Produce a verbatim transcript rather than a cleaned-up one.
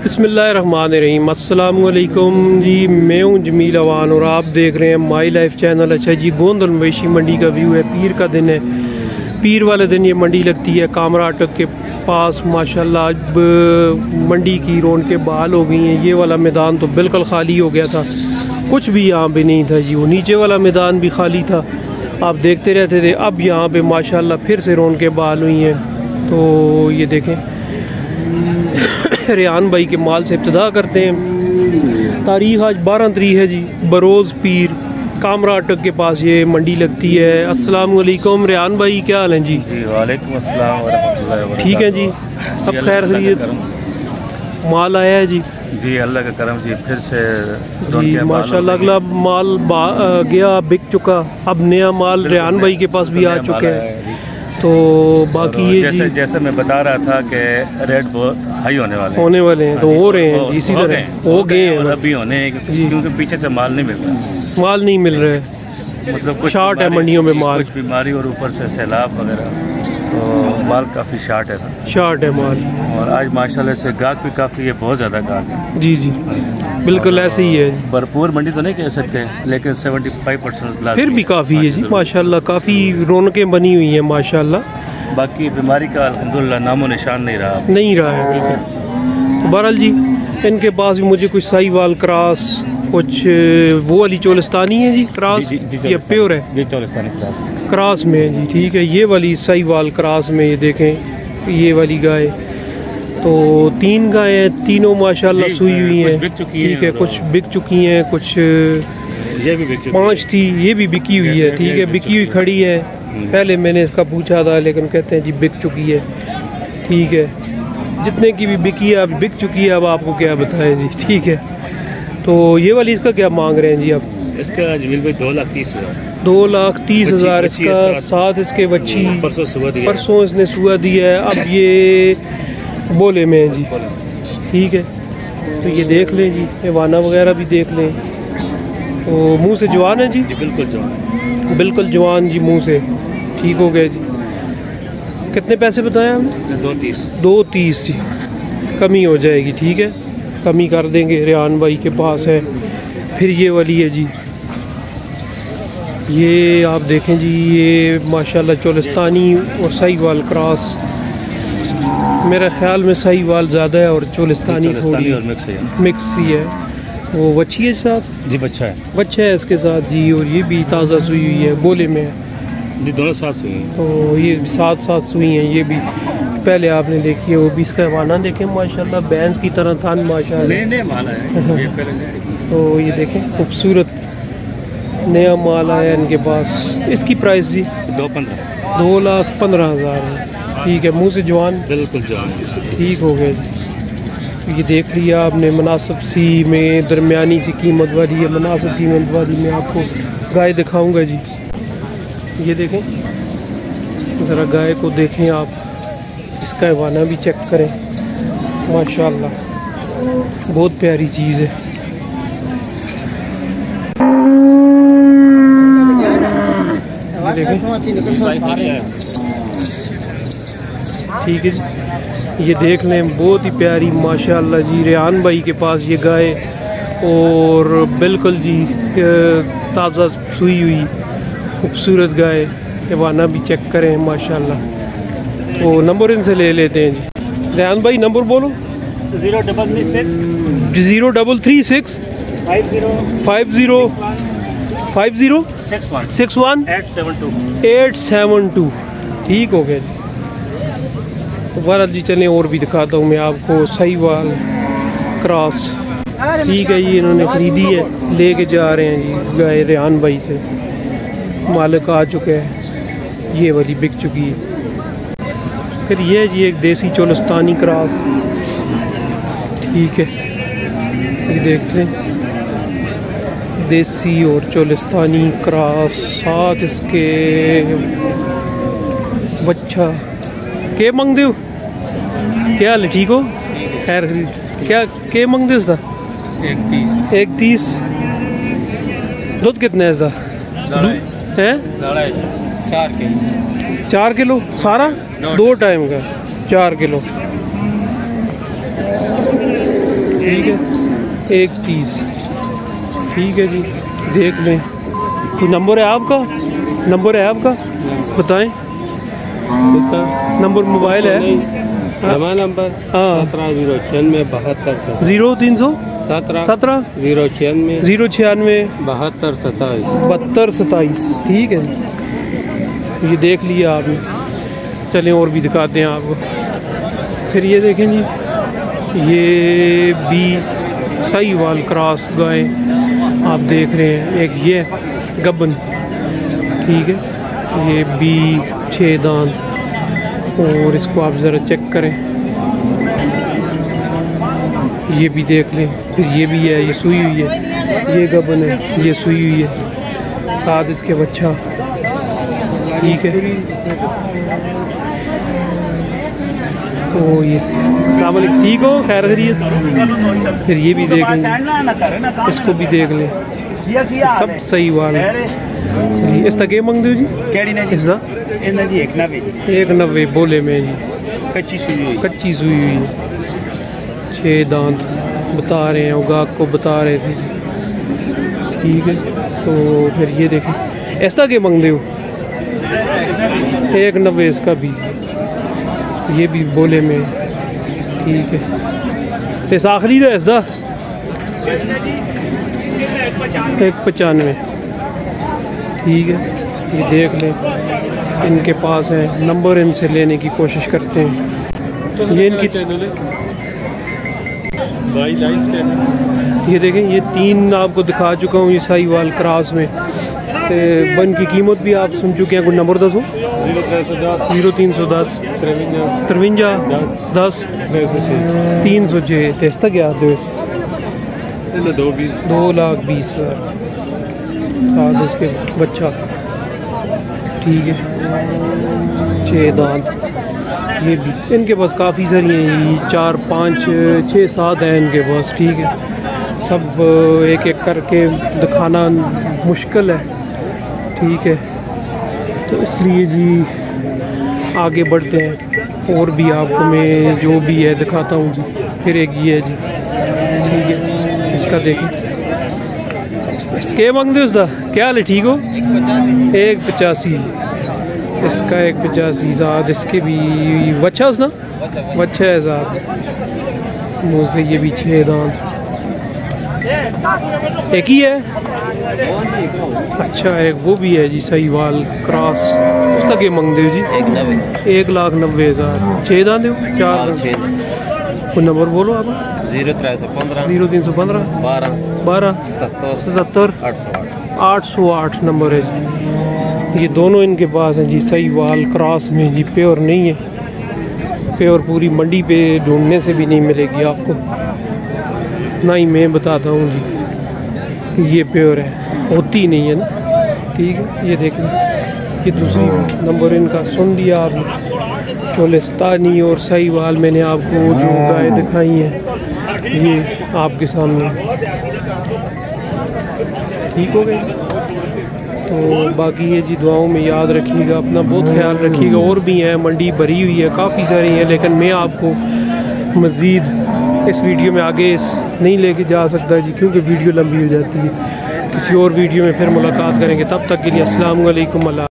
बिस्मिल्लाहिर्रहमानिर्रहीम। अस्सलामु अलैकुम जी, मैं हूँ जमील अवान और आप देख रहे हैं माई लाइफ चैनल। अच्छा जी, गोंदल मवेशी मंडी का व्यू है। पीर का दिन है, पीर वाले दिन ये मंडी लगती है कामरा अटक के पास। माशाल्लाह अब मंडी की रौनकें बहाल हो गई हैं। ये वाला मैदान तो बिल्कुल खाली हो गया था, कुछ भी यहाँ पे नहीं था जी। वो नीचे वाला मैदान भी खाली था, आप देखते रहते थे। अब यहाँ पे माशाल्लाह फिर से रौनकें बहाल हुई हैं। तो ये देखें, रेहान भाई के माल से इब्तिदा करते हैं। तारीख़ आज बारह तारीख है जी, बरोज़ पीर कामरा अटक के पास ये मंडी लगती है। अस्सलाम वालेकुम रेहान भाई, क्या हाल है जी? जी वालेकुम अस्सलाम व रहमतुल्लाहि व बरकातहू। ठीक है जी, सब खैर खैरियत? माल आया है जी? जी अल्लाह का करम जी, फिर से जी माशाल्लाह। अगला माल गया, बिक चुका। अब नया माल रेहान भाई के पास भी आ चुका है। तो बाकी ये जैसे जैसे मैं बता रहा था कि रेट बहुत हाई होने वाले होने वाले हैं, तो हो रहे हैं इसी तरह हो गए हैं। अभी होने क्योंकि पीछे से माल नहीं मिल रहा, माल नहीं मिल रहा है, मतलब शार्ट है मंडियों में माल, कुछ बीमारी और ऊपर से सैलाब वगैरह, तो माल काफ़ी शार्ट है ना, शार्ट है माल। और आज माशाल्लाह से गाहक भी काफ़ी है, बहुत ज़्यादा गाहक है। जी जी बिल्कुल ऐसे ही है। भरपूर मंडी तो नहीं कह सकते, लेकिन पचहत्तर परसेंट फिर भी काफ़ी है जी माशाल्लाह। काफ़ी रौनकें बनी हुई हैं माशाल्लाह। बाकी बीमारी का अल्हम्दुलिल्लाह नामो निशान नहीं रहा नहीं रहा है बिल्कुल। बहरहाल जी, इनके पास भी मुझे कुछ साहिवाल क्रॉस, कुछ वो वाली चोलिस्तानी है जी क्रॉस, ये प्योर है जी, चोलिस्तानी क्रॉस क्रॉस में है जी। ठीक है, ये वाली साहिवाल क्रॉस में ये देखें, ये वाली गाय। तो तीन गायें, तीनों माशाल्लाह सुई हुई हैं। ठीक है, कुछ बिक चुकी हैं, कुछ ये भी बिक चुकी, पाँच थी ये भी बिकी हुई है। ठीक है, बिकी हुई खड़ी है। पहले मैंने इसका पूछा था, लेकिन कहते हैं जी बिक चुकी है। ठीक है, जितने की भी बिकी है अब बिक चुकी है, अब आपको क्या बताएं जी। ठीक है, तो ये वाली इसका क्या मांग रहे हैं जी आप? इसका जमील भाई दो लाख तीस हज़ार दो लाख तीस हज़ार इसका, साथ इसके बच्ची परसों सुबह दिया, परसों इसने सुबह दिया है। अब ये बोले में है जी। ठीक है, तो ये देख लें जी, ये वाना वगैरह भी देख लें। तो मुंह से जवान है जी? बिल्कुल जवान, बिल्कुल जवान जी, मुंह से ठीक हो गया जी। कितने पैसे बताया हमने? दो तीस दो तीस जी, कमी हो जाएगी। ठीक है, कमी कर देंगे, रेहान भाई के पास है। फिर ये वाली है जी, ये आप देखें जी, ये माशाल्लाह चोलिस्तानी और साहिवाल क्रॉस। मेरे ख्याल में साहिवाल ज़्यादा है और चोलिस्तानी थोड़ी और मिक्स है, मिक्स ही है। वो बच्ची है साथ जी, बच्चा है, बच्चा है इसके साथ जी। और ये भी ताज़ा सुई हुई है, बोले में है जी, दोनों साथ सुई हैं। तो ये साथ साथ सुई हैं। ये भी पहले आपने देखी है, वो भी इसका वाना देखें माशाल्लाह, भैंस की तरह था माशाल्लाह। नए नए माल है ये पहले। तो ये देखें, खूबसूरत नया माल आया इनके पास। इसकी प्राइस जी दो पंद्रह दो लाख पंद्रह हज़ार है। ठीक है, मुंह से जवान, बिल्कुल जवान, ठीक हो गए जी। ये देख लिया आपने, मुनासिब सी में दरमियानी सी कीमत वाली है, मुनासिब कीमत वाली मैं आपको गाय दिखाऊंगा जी। ये देखें ज़रा, गाय को देखें आप, इसका वाना भी चेक करें माशाल्लाह, बहुत प्यारी चीज़ है। ये देखें, ठीक है जी, ये देख लें, बहुत ही प्यारी माशाल्लाह जी। रेहान भाई के पास ये गाय, और बिल्कुल जी ताज़ा सुई हुई खूबसूरत गाय। ये वाना भी चेक करें माशाल्लाह। तो नंबर इनसे ले लेते हैं जी। रेहान भाई नंबर बोलो। Zero double three six zero double three six five zero five zero five zero six one six one eight seven two eight seven two. ठीक हो गया जी। तो बहरहाल जी, चलें और भी दिखाता हूँ मैं आपको। साहिवाल क्रॉस, ठीक है, ये इन्होंने ख़रीदी है, लेके जा रहे हैं जी गाय रेहान भाई से। मालिक आ चुके हैं, ये वाली बिक चुकी है। फिर ये जी एक देसी चोलिस्तानी क्रॉस। ठीक है, ये देख लें, देसी और चोलिस्तानी क्रॉस, साथ इसके बच्चा। के मंग दो, क्या हाल है? ठीक हो? खैर, क्या के मंग दो इसका? एक तीस एक तीस दुध कितना है इसका? है चार किलो चार किलो सारा, दो टाइम का चार किलो। एक तीस। ठीक है जी, देख लें। कोई नंबर है आपका? नंबर है आपका, बताएं। नंबर मोबाइल है हमारा नंबर हाँ सत्रह जीरो छियानवे बहत्तर ज़ीरो तीन सौ सत्रह सत्रह जीरो छियानवे ज़ीरो छियानवे बहत्तर सत्ताईस बहत्तर सत्ताईस। ठीक है, ये देख लिया आपने। चलें और भी दिखाते हैं आपको। फिर ये देखें जी, ये भी साहिवाल क्रॉस गाय आप देख रहे हैं। एक ये गबन, ठीक है, ये भी छः दांत। और इसको आप ज़रा चेक करें, ये भी देख लें। फिर ये भी है, ये सुई हुई है, ये गबन है, ये सुई हुई है, साथ इसके बच्चा। ठीक है, तो ये अस्सलाम वालेकुम, ठीक हो, खैर खैरियत। फिर ये भी देख लें, इसको भी देख लें, सब सही वाल है। इसका क्या मंगते हो जी? इसका एक नब्बे एक नब्बे बोले में जी, कच्ची सुई हुई कच्ची सुई हुई है, छः दांत बता रहे हैं, उगाक को बता रहे थे। ठीक है, तो फिर ये देखें, ऐसा क्या मंगते हो? एक नब्बे इसका भी, ये भी बोले में। ठीक है, तो आखिरी था इसका एक पचानवे। ठीक है, ये देख लें, इनके पास है नंबर, इनसे लेने की कोशिश करते हैं। ये इनकी चैनल है भाई, लाइव चैनल। ये देखें, ये तीन आपको दिखा चुका हूँ, ये साहिवाल क्रॉस में। तो बन की कीमत भी आप सुन चुके हैं। कोई नंबर दसो। जीरो तीन सौ दस जीरो तीन सौ दस तिरवंजा तिरवंजा दस दस छः सौ छः तीन सौ छः। तेस्ता क्या आते हो? दो बीस दो लाख बीस हज़ार, साथ इसके बच्चा। ठीक है, छः दांत। ये भी इनके पास काफ़ी सारी हैं, चार पाँच छः सात हैं इनके पास। ठीक है, सब एक एक करके दिखाना मुश्किल है। ठीक है, तो इसलिए जी आगे बढ़ते हैं, और भी आपको मैं जो भी है दिखाता हूँ जी। फिर एक ये है जी, ठीक है, इसका देखें, इसके मांगते हो उसका क्या हाल है? ठीक हो? एक पचासी इसका, एक पचासी साथ इसके भी बच्चा उसना बच्चा है साथ मुँह से। ये भी छः दांत, एक ही है। अच्छा, एक वो भी है जी साहिवाल क्रॉस, उसका क्या मांगते हो जी? एक नब्बे एक लाख नब्बे हज़ार। छः दांत हो? चार दांत। कोई नंबर बोलो आप। जीरो तीन सौ पंद्रह जीरो तीन सौ पंद्रह बारह बारह सतहत्तर सतहत्तर आठ सौ आठ आठ सौ आठ नंबर है जी। ये दोनों इनके पास हैं जी, साहिवाल क्रॉस में जी। प्योर नहीं है, प्योर पूरी मंडी पे ढूंढने से भी नहीं मिलेगी आपको, ना ही मैं बताता हूँ जी कि ये प्योर है, होती नहीं है ना। ठीक है, ये देख लें, ये दूसरी नंबर इनका सुन लिया आपने। चोलिस्तानी और साहिवाल मैंने आपको जो गाय दिखाई हैं ये आपके सामने। ठीक हो गए, तो बाकी ये जी दुआओं में याद रखिएगा, अपना बहुत ख्याल रखिएगा। और भी हैं, मंडी भरी हुई है, काफ़ी सारी हैं, लेकिन मैं आपको मज़ीद इस वीडियो में आगे इस नहीं लेके जा सकता जी, क्योंकि वीडियो लंबी हो जाती है। किसी और वीडियो में फिर मुलाकात करेंगे, तब तक के लिए अस्सलाम वालेकुम।